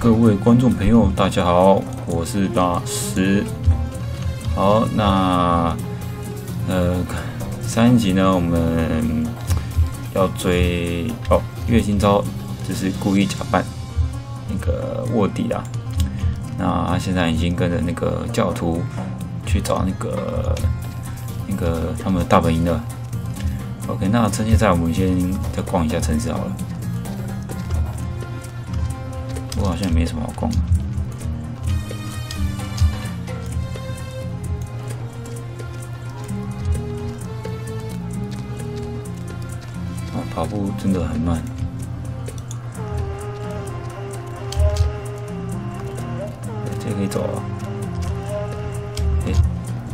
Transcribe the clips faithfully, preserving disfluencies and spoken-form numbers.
各位观众朋友，大家好，我是大师。好，那呃上一集呢，我们要追哦月薪招，就是故意假扮那个卧底啊。那他现在已经跟着那个教徒去找那个那个他们的大本营了。OK， 那趁现在我们先再逛一下城市好了。我好像没什么好逛的。啊，跑步真的很慢。这可以走啊。哎、欸，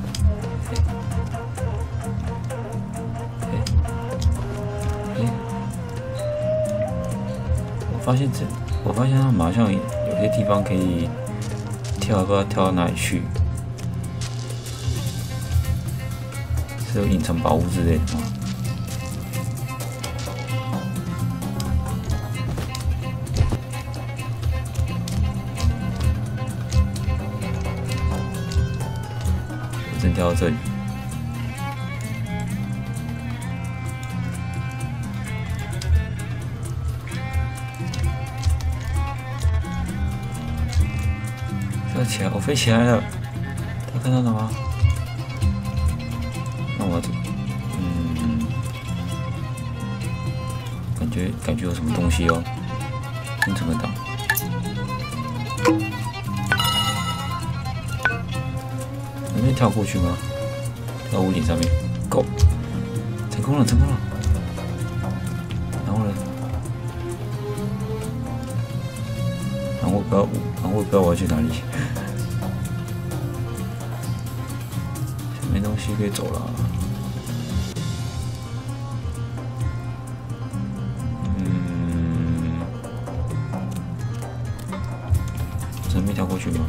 哎、欸，哎、欸，我发现这。我发现它马上有些地方可以跳，不知道跳到哪里去，是有隐藏宝物之类的吗？我真跳到这里。起来，我飞起来了！他看到了吗？那我，嗯，感觉感觉有什么东西哦，先存个档。能不能跳过去吗？跳到屋顶上面 ，Go！ 成功了，成功了！然后呢？然后我不知道，然后我不知道我要去哪里。没东西可以走了。嗯，真没跳过去吗？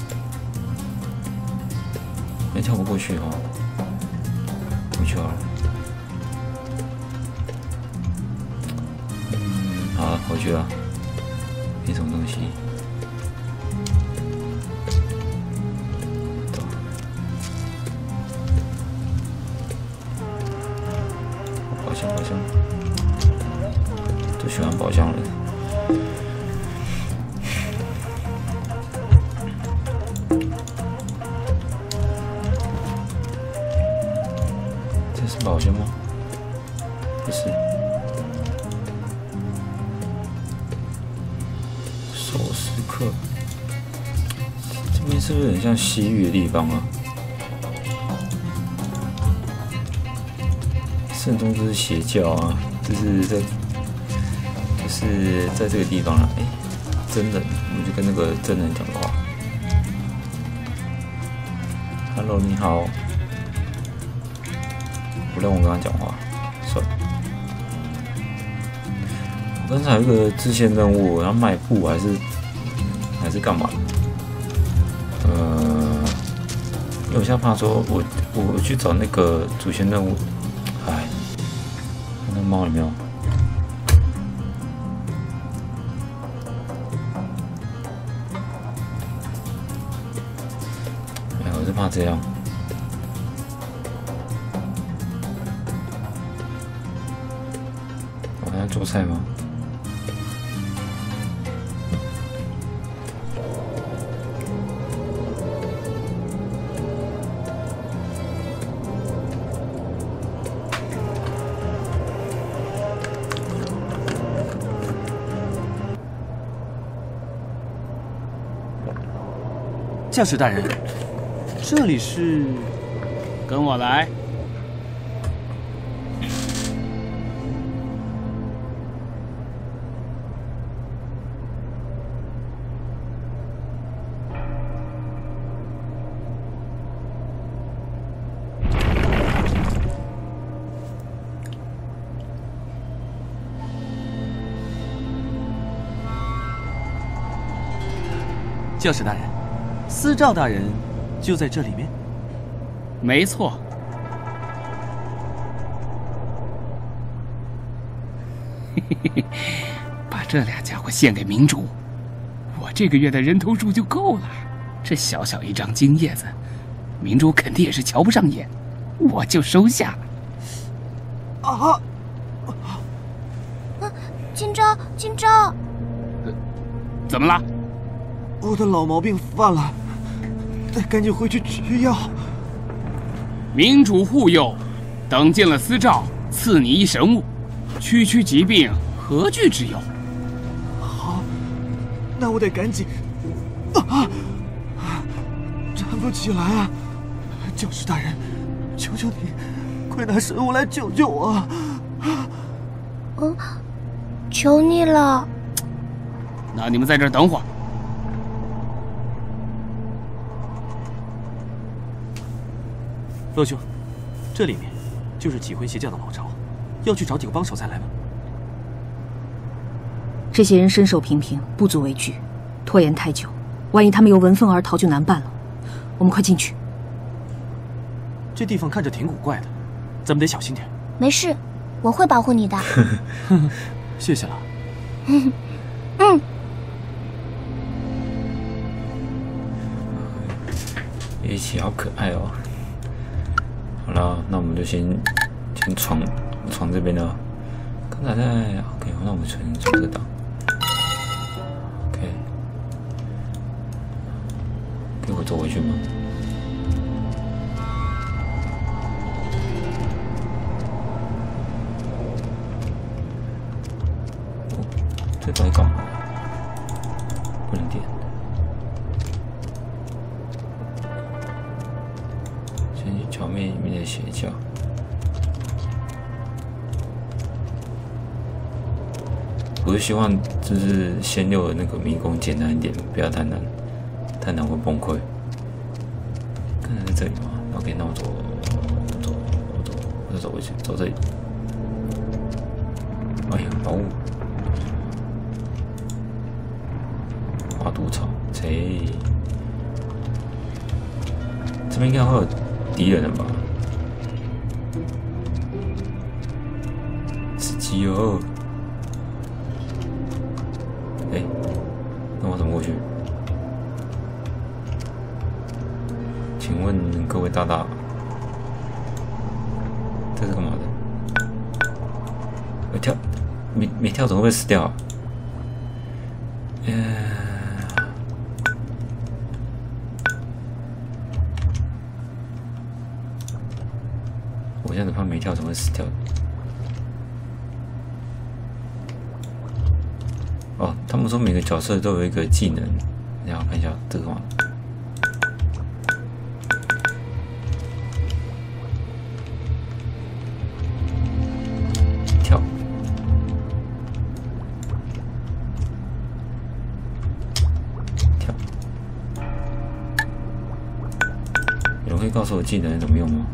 没跳不过去哦。回去好了。嗯，好了，回去了。没什么东西。宝箱，宝箱，最喜欢宝箱了。这是宝箱吗？不是。首饰课，这边是不是很像西域的地方啊？正宗就是邪教啊，就是在，就是在这个地方啦。哎、欸，真人，我们就跟那个真人讲的话 ，Hello， 你好，不让我跟他讲话，算了。我刚才有一个支线任务，然后卖布还是还是干嘛？呃，因为我现在怕说我我去找那个主线任务，哎。那猫有没有？哎，我是怕这样。我还要做菜吗？ 教使大人，这里是？ 跟我来。 教使大人，司诏大人就在这里面。 没错。嘿嘿嘿，把这俩家伙献给明主，我这个月的人头数就够了。这小小一张金叶子，明珠肯定也是瞧不上眼，我就收下了。 啊！ 啊，金昭，金昭， 呃，怎么了？ 我的老毛病犯了，得赶紧回去取药。 明主护佑，等见了司诏，赐你一神物，区区疾病，何惧之有？ 好，那我得赶紧。啊！站不起来啊！教师大人，求求你，快拿神物来救救我！ 嗯，求你了。 那你们在这儿等会儿。 罗兄，这里面就是几魂邪教的老巢，要去找几个帮手再来吗？ 这些人身手平平，不足为惧。拖延太久，万一他们又闻风而逃，就难办了。我们快进去。 这地方看着挺古怪的，咱们得小心点。 没事，我会保护你的。 谢谢了。 嗯嗯。 叶琪好可爱哦。好了，那我们就先先闯闯这边了。刚才在 OK， 那我们先从这档。OK， 可以我走回去吗？哦，这到底干嘛？不能点。剿灭里面的邪教。我就希望就是仙六的那个迷宫简单一点，不要太难，太难会崩溃。看在这里吗 ？OK， 那我走，我走，我走，我就走回去，走这里。哎呀，宝物，花毒草，贼，这边应该会有敌人了吧？刺激哦！哎，那我怎么过去？请问各位大大，这是干嘛的？我跳，没没跳怎么会死掉啊？呃。我这样子怕没跳怎么会死掉？哦，他们说每个角色都有一个技能，你好看一下这个吗？跳，跳，有人会告诉我技能怎么用吗？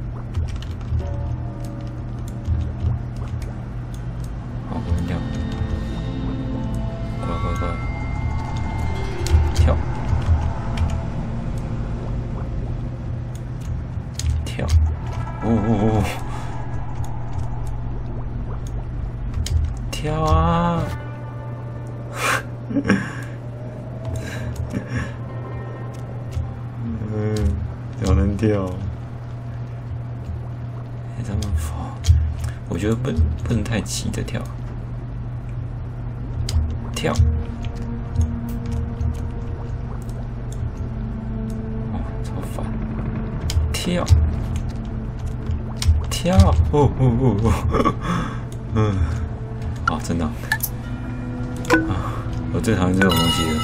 跳啊！嗯，只能跳。哎，他们我觉得不不能太急的跳。跳。哦，超烦。跳。跳！哦哦哦哦！嗯。哦，真的啊！我最讨厌这种东西了。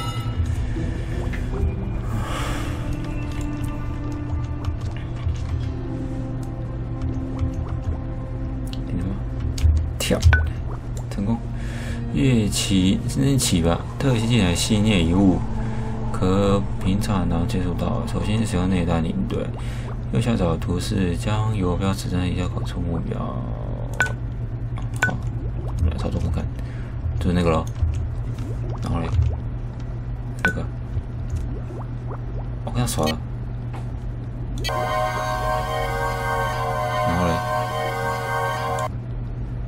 听见吗？跳，成功！乐器真起吧，特性进来细腻一物，可平常能接触到。首先使用内弹领队，右下角图示将游标指向一下口处目标。好。来操作看看，就是那个咯。然后嘞，这个，我跟他耍了。然后嘞，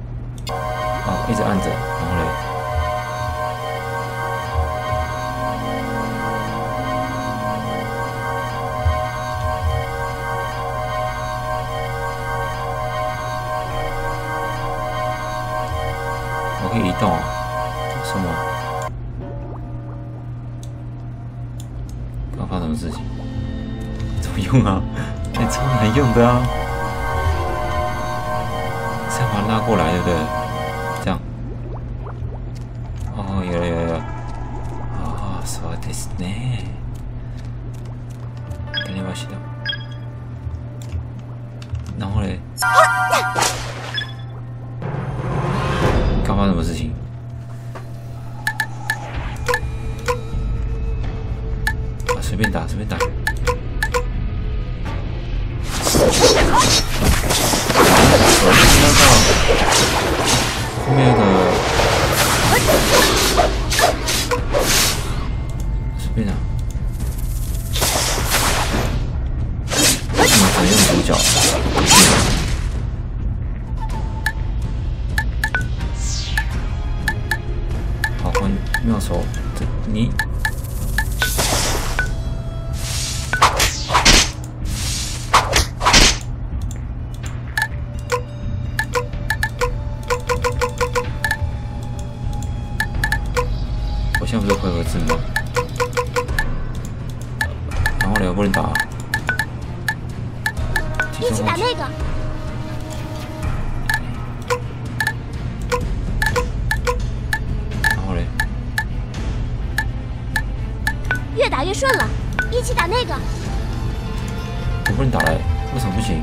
哦，一直按着，然后嘞， 可以移动啊？什么？刚发生什么事情？怎么用啊？哎、欸，超难用的啊！是要把它拉过来，对不对？这样。哦，有了有了有了。ああ、そうですね。やりました。然后嘞？刚发生什么事情？啊，随便打，随便打。我就听到后面那个，随便打。为什么只能用主角？好，换妙手，这你。我现在不是回合制吗？然后嘞，我不能打、啊。 一起打那个。 然后嘞， 越打越顺了，一起打那个。 我不能打嘞，为什么不行？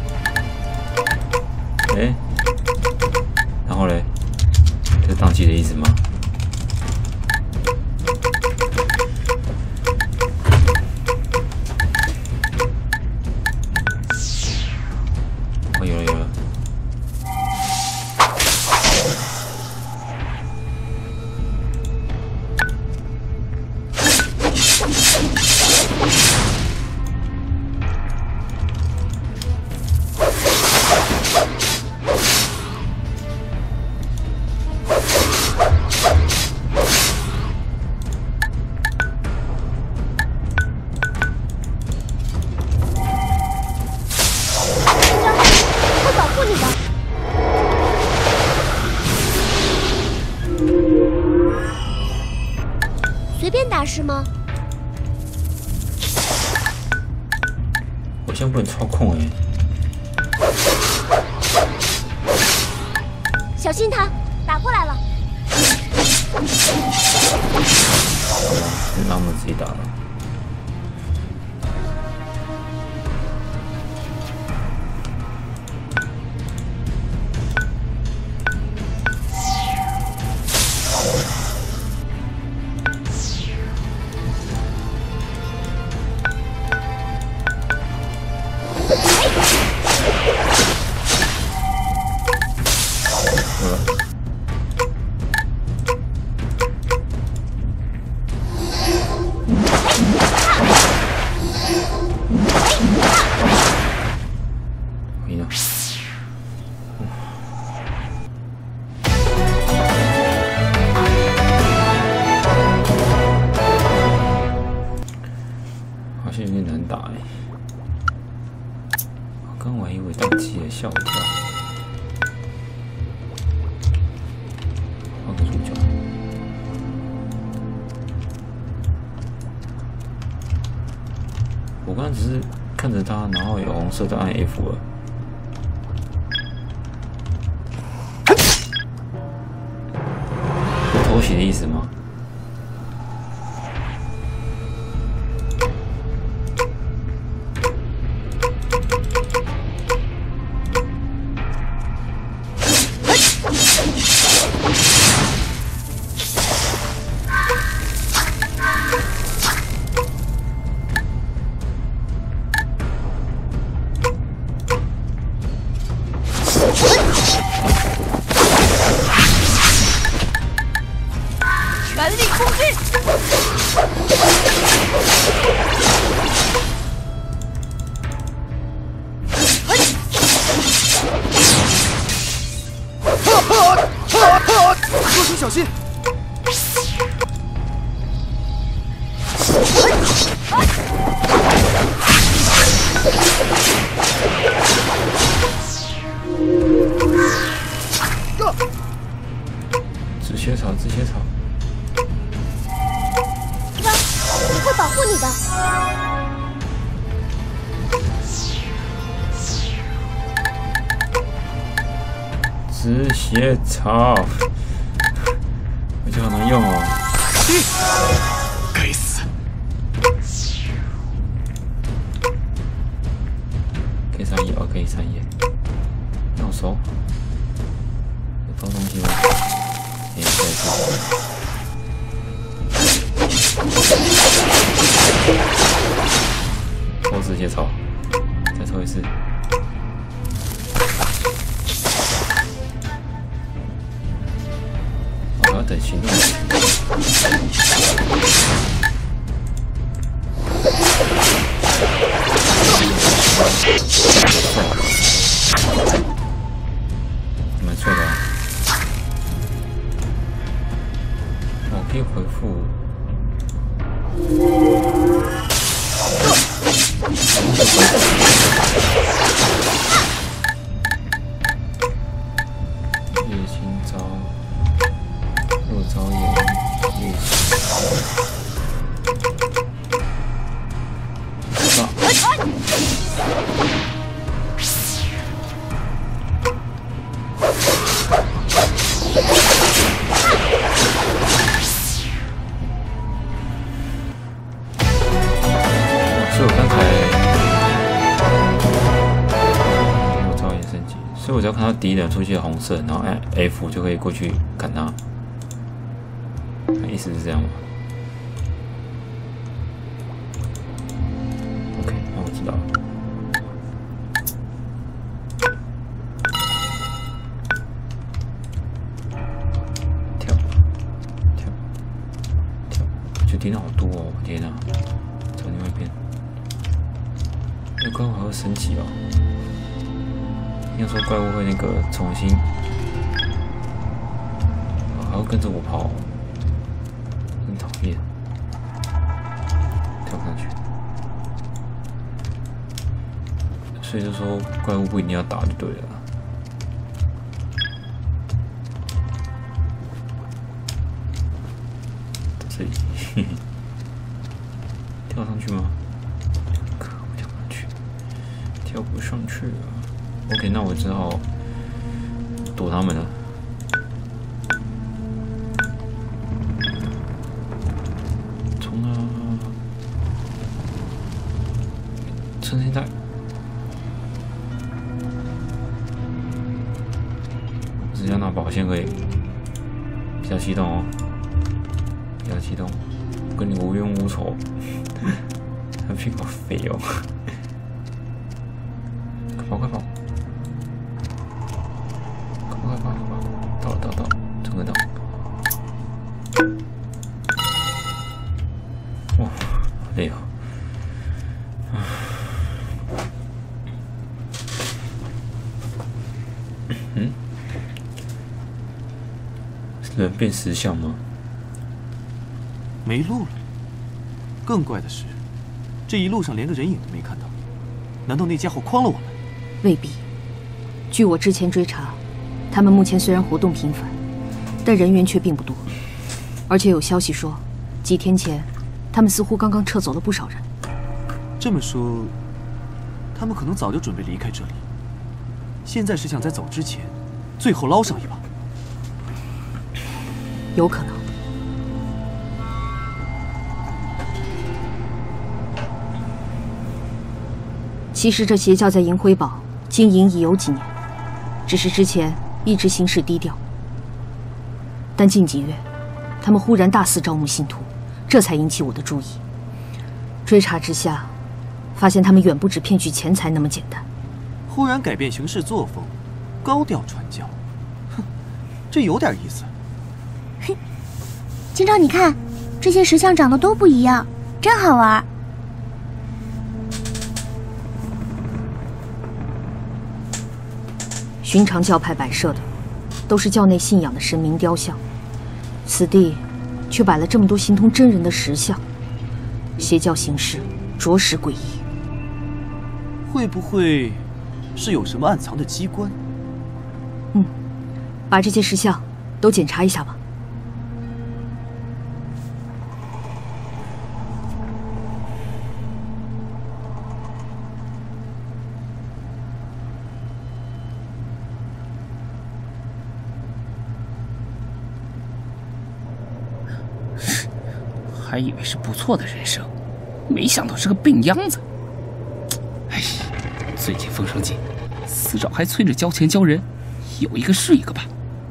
哎、欸，然后嘞，这是宕机的意思吗？哦，有了有了。 随便打是吗？ 我现在不能操控哎、欸， 小心他打过来了。 好吧，那我们自己打了。好像有点难打哎、欸，我刚我还以为宕机了，吓我一跳。换个主角。我刚刚只是看着他，然后有红色的按 F 了。偷袭的意思吗？ 全力冲击！ 若星小心！ 止血草，我觉得好难用哦。 该死！ 可以三页哦，可以三页。那我收。有偷东西吗？哎，再收。偷止血草，再抽一次。我要等行动。蛮帅的啊！我可以回复。夜清招，若招眼，夜清招。所以我刚才我招眼升级，所以我只要看到敌人出现红色，然后按 F 就可以过去砍他。意思是这样吗 ？OK， 那我知道了。跳跳跳，就敌人好多哦！天哪，走另外一边。那怪物还会升级哦。应该说怪物会那个重新，哦、还会跟着我跑、哦，很讨厌。跳上去，所以就说怪物不一定要打就对了。这里，嘿嘿，跳上去吗？可我跳不上去，跳不上去啊。OK， 那我只好躲他们了。冲啊！趁现在，只要拿宝剑可以比较激动哦，比较激动，我跟你无冤无仇，他屁股好肥哦！快跑快跑！快跑！快跑！到了到了到了，这个到。哇，好累哦！嗯，人变石像吗？ 没路了。更怪的是，这一路上连个人影都没看到。难道那家伙诓了我们？ 未必。据我之前追查，他们目前虽然活动频繁，但人员却并不多。而且有消息说，几天前，他们似乎刚刚撤走了不少人。 这么说，他们可能早就准备离开这里，现在是想在走之前，最后捞上一把。 有可能。其实这邪教在银辉堡经营已有几年，只是之前一直行事低调。但近几月，他们忽然大肆招募信徒，这才引起我的注意。追查之下，发现他们远不止骗取钱财那么简单。 忽然改变行事作风，高调传教，哼，这有点意思。 哼，金超，你看，这些石像长得都不一样，真好玩。 寻常教派摆设的，都是教内信仰的神明雕像，此地却摆了这么多形同真人的石像，邪教形式着实诡异。 会不会是有什么暗藏的机关？ 嗯，把这些石像都检查一下吧。 还以为是不错的人生，没想到是个病秧子。哎，最近风声紧，司长还催着交钱交人，有一个是一个吧。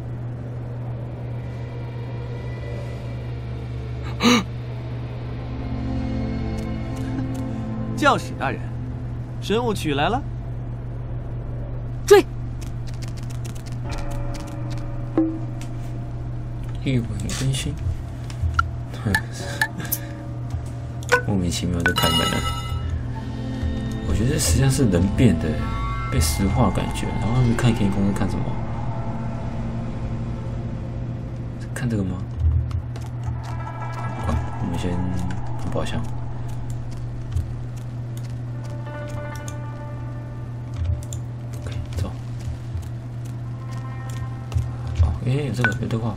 教使大人，神物取来了。 追！ 一吻更新，莫名其妙就开门了。我觉得实际上是人变的，被石化感觉。然后他们看天空是看什么？看这个吗？不管，我们先看宝箱。OK， 走。哦，哎、欸，有这个有对话。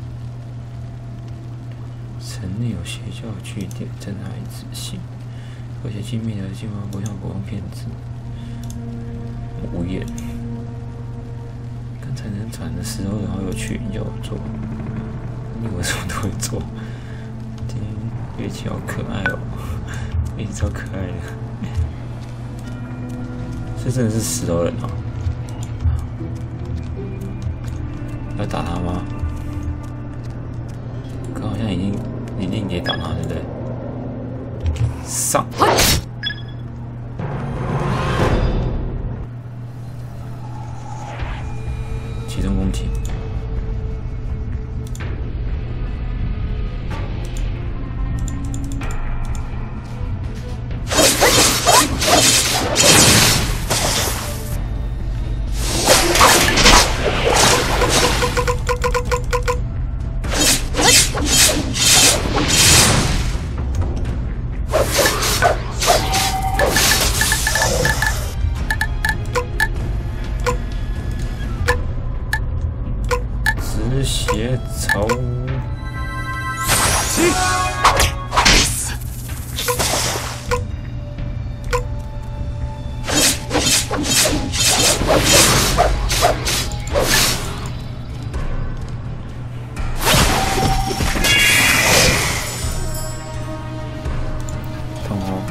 城内有邪教据点，在哪里仔细？而且精密的计划不像国王骗子。无言。刚才能转的时候，然后有去要我做，你以为什么都会做？今天乐器好可爱哦，乐器超可爱的。这真的是石头人啊！要打他吗？可好像已经已经可以打他，对不对？上！集中攻击。止血草。痛哦！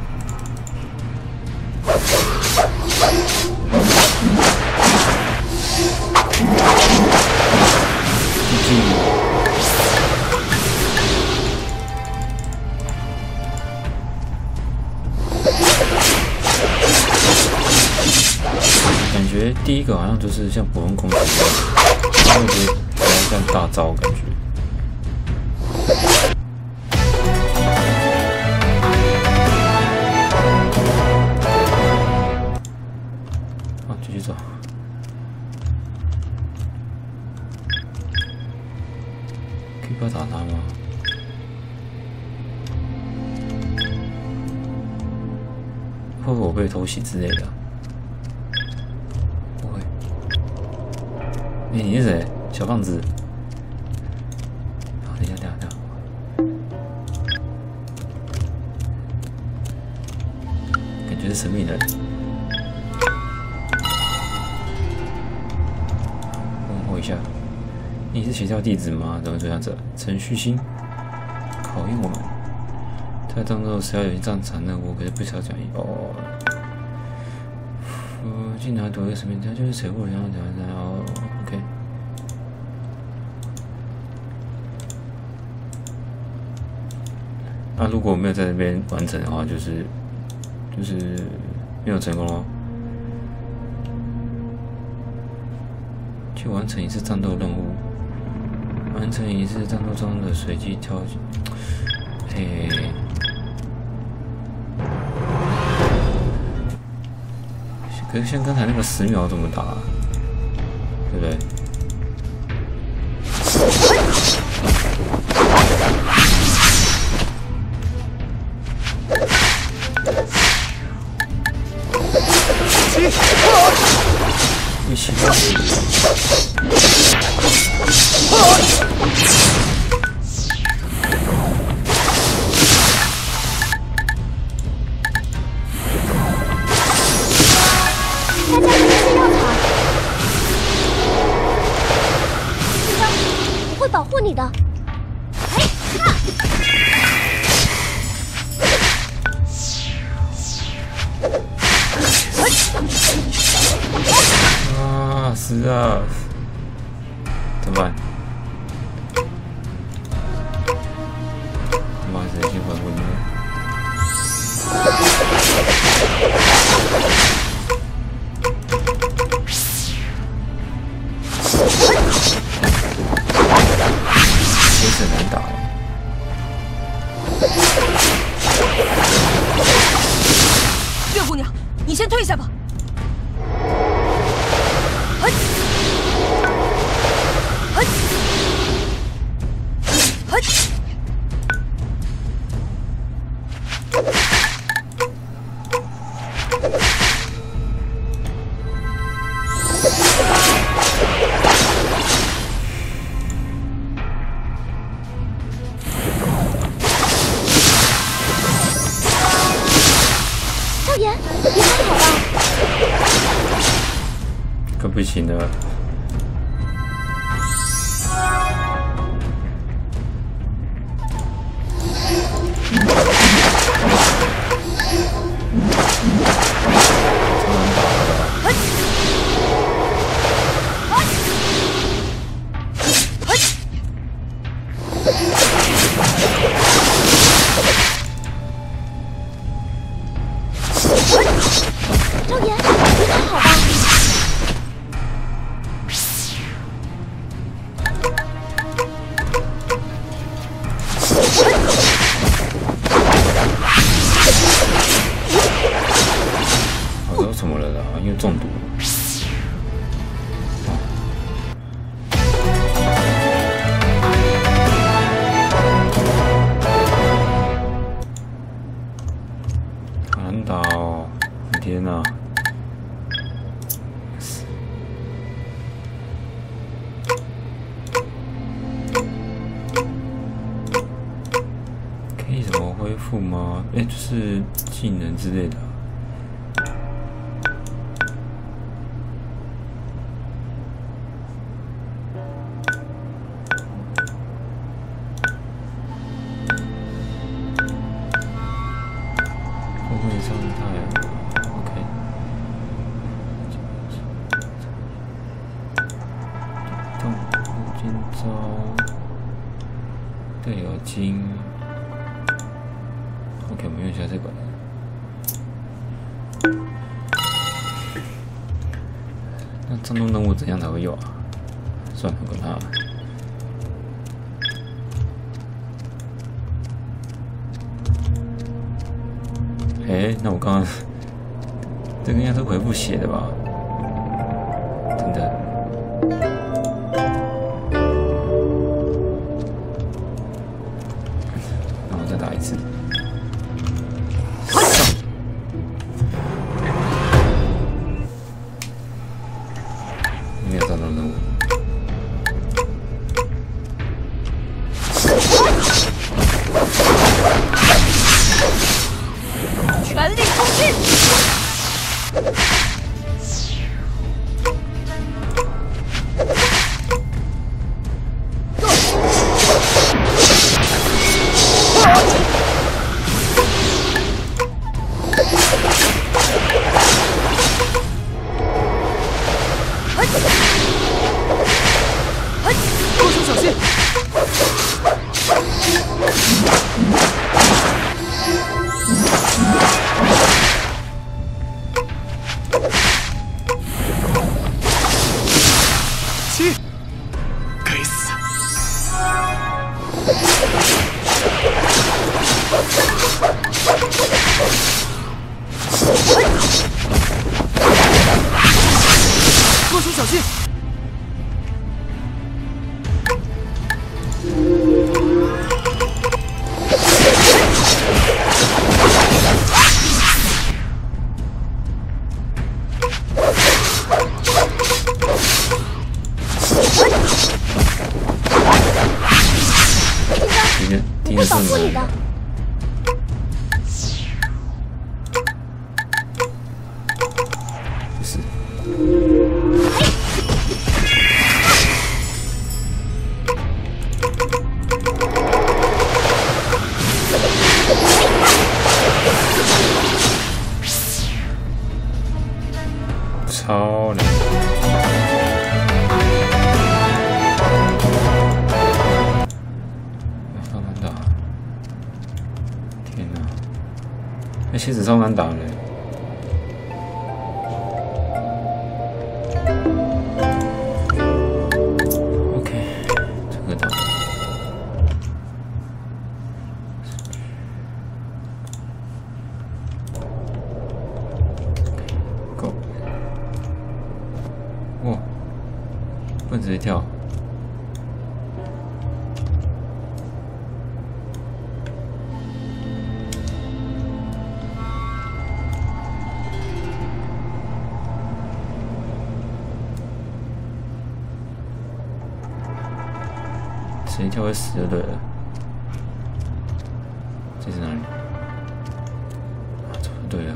感觉第一个好像就是像普通攻击一样，然后我觉得比较像大招感觉。好，继续走。可以不要打他吗？会不会我被偷袭之类的？不会。哎、欸，你是谁？小胖子。好，等一下，等一下，等一下。感觉是神秘人。问候一下。你是邪教弟子吗？怎么这样子？程序星考验我们。在当中是要有一战场任务，可是不需要讲义哦。我进来躲一个什么？他就是水户，然后然后然后 OK。那、啊、如果我没有在这边完成的话，就是就是没有成功咯。去完成一次战斗任务，完成一次战斗中的随机挑选。嘿。可是像刚才那个十秒怎么打、啊？对不对？一起打！ 保护你的。哎，看！ 死啊！怎么办？妈，谁先还魂呢？也是很难打的。 月姑娘，你先退下吧。嘿，嘿，嘿。 少爷，你还好吧？ 可不行了。 少爷，你还好吧？ 我都怎么了啦？因为中毒。难打哦！天哪！可以怎么恢复吗？哎、欸，就是技能之类的。不会伤害 ，OK。动物今朝队友金 ，OK， 我们用一下这个。那战斗任务怎样才会有啊？算了，管他。哎、欸，那我刚刚这个应该是回复写的吧？等等，那我再打一次。没有战斗任务。 全力冲击！ 多手小心！七，该死！多手小心！ 我会保护你的。 不是。超难。 其实超难打的。OK， 这个打。Go。哇，不能直接跳。 直接跳会死就对了。这是哪里？啊，走就对了。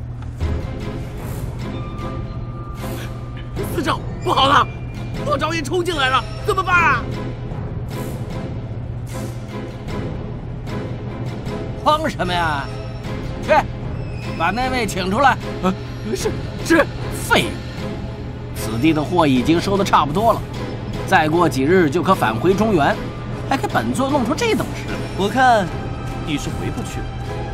司长，不好了！霍昭也冲进来了，怎么办啊？ 慌什么呀？去，把那位请出来。 啊，是是， 废物！此地的货已经收的差不多了。 再过几日就可返回中原，还给本座弄出这等事来。 我看你是回不去了。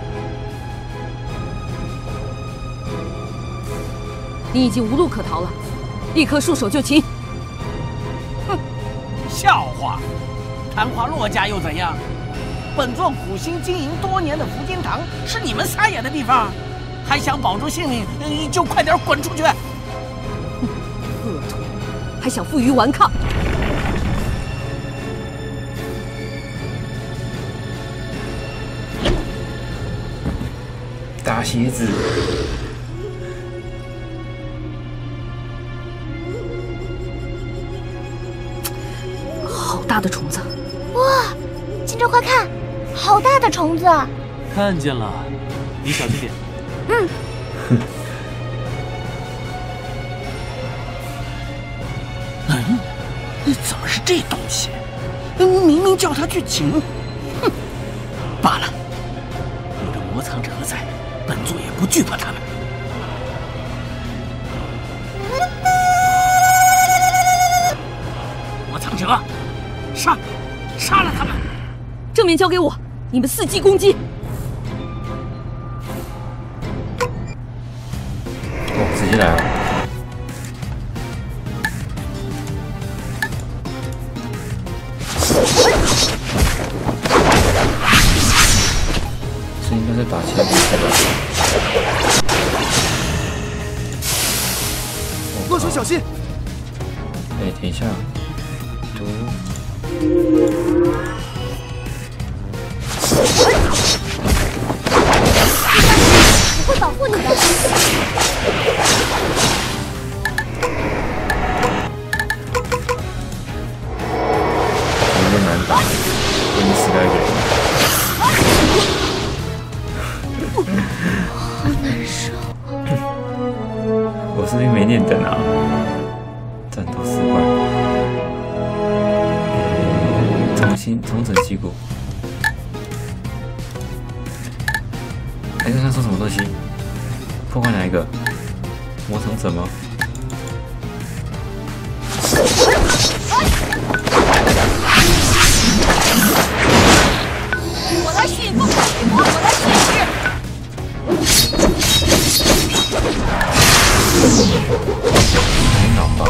你已经无路可逃了，立刻束手就擒！ 哼，笑话！昙花落家又怎样？本座苦心经营多年的福金堂是你们撒野的地方，还想保住性命，就快点滚出去！ 哼，恶徒，还想负隅顽抗！ 大蝎子， 好大的虫子！ 哇，金州快看，好大的虫子！ 看见了，你小心点。 嗯。 嗯，怎么是这东西？明明叫他去请。哼，罢了，有这魔藏者在。 本座也不惧怕他们。魔藏者，杀！杀了他们！ 正面交给我，你们伺机攻击。 哦，直接来了。这应该是打起来比赛吧。 落手小心！ 哎，等一下，读。 我会保护你的。 有点难打，给你死掉一点。 好难受。 我是不是没练等啊？战斗失败。重新重整旗鼓。来看看说什么东西？破坏哪一个？魔城者吗？ 我来吸引风，我来吸引。 还脑吧？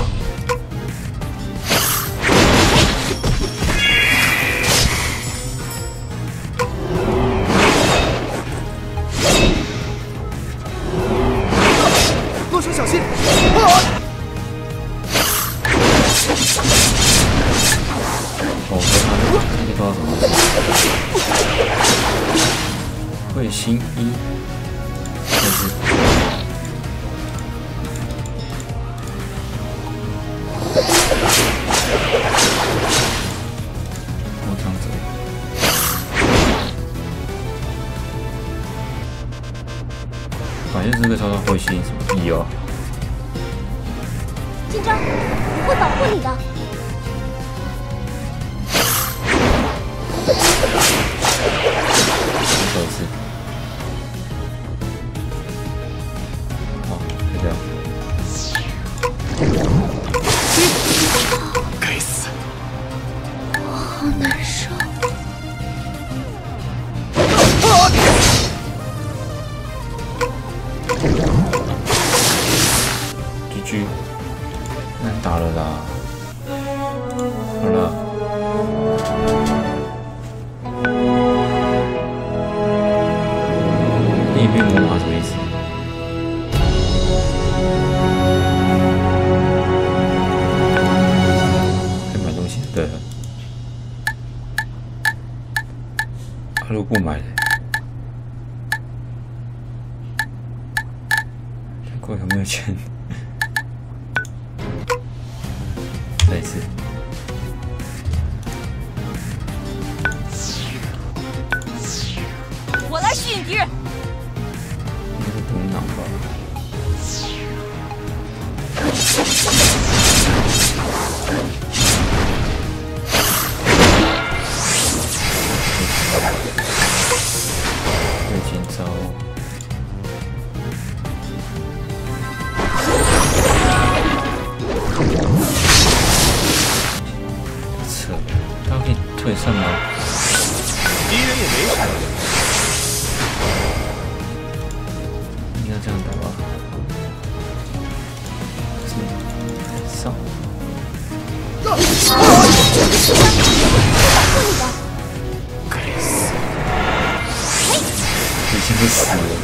落手小心！ 哦，他那个多少什么东西？会心一，这是。 魔藏者，反正这个超超会吸引什么意哦？ 金章，我会保护你的。 再一次，好，就这样。 该死！ 好难受。 他如果不买的，太贵了，没有钱。再一次。 我来吸引敌人。 应该是独狼吧？有今朝。扯，他可以退散吗？ 敌人也没什么。 应该这样打吧。上。该死！已经是死了。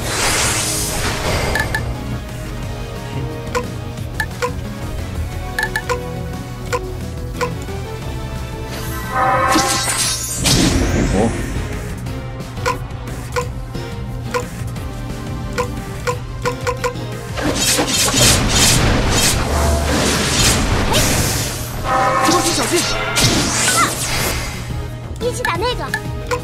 哦。 多心小心！ 一起打那个。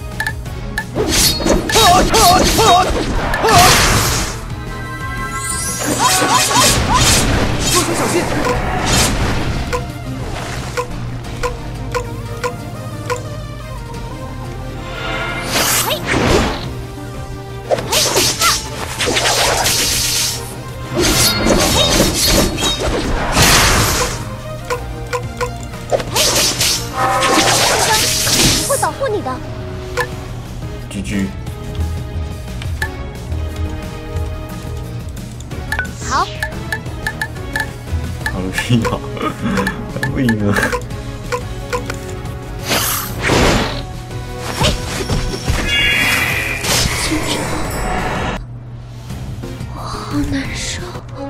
多心小心！ 会保护你的。 G G。 好。 好了屁啊！还不赢啊！ 我好难受。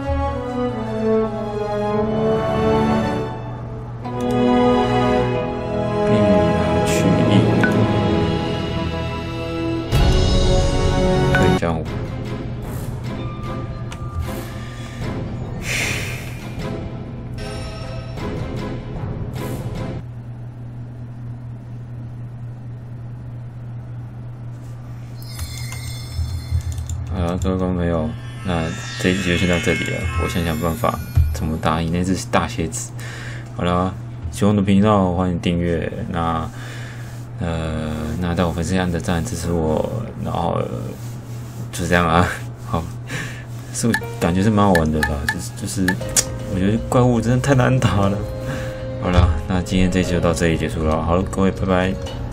并难取义，对江湖。好了，各位观众朋友，那这一集就先到这里了。我想想办法怎么打赢那只大蝎子。好了，喜欢我的频道欢迎订阅。那呃，那在我粉丝页按的赞支持我，然后、呃、就是这样啊。好，是感觉是蛮好玩的吧？就是就是，我觉得怪物真的太难打了。好了，那今天这期就到这里结束了。好了，各位，拜拜。